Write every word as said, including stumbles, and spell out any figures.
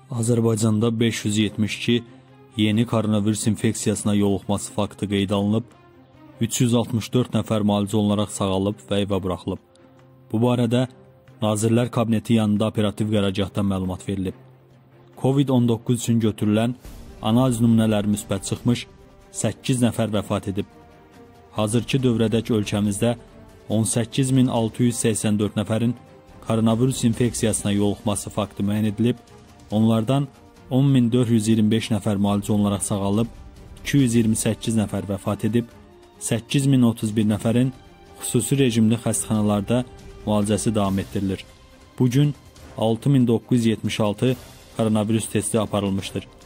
Azərbaycanda beş yüz yetmiş iki yeni koronavirus infeksiyasına yoluxması faktı qeydə alınıb, üç yüz altmış dörd nəfər müalicə olunaraq sağalıb və evə buraxılıb. Bu barədə Nazirlər Kabineti yanında operativ qərargahdan məlumat verilib. Covid on doqquz üçün götürülən analiz nümunələri müsbət çıxmış, səkkiz nəfər vəfat edib. Hazırki dövrədəki ölkəmizdə on səkkiz min altı yüz səksən dörd nəfərin koronavirus infeksiyasına yoluxması faktı müəyyən edilib, onlardan on min dörd yüz iyirmi beş nəfər müalicə olunaraq sağalıb, iki yüz iyirmi səkkiz nəfər vəfat edib, səkkiz min otuz bir nəfərin xüsusi rejimli xəstəxanalarda müalicəsi davam etdirilir. Bugün altı min doqquz yüz yetmiş altı koronavirus testi aparılmışdır.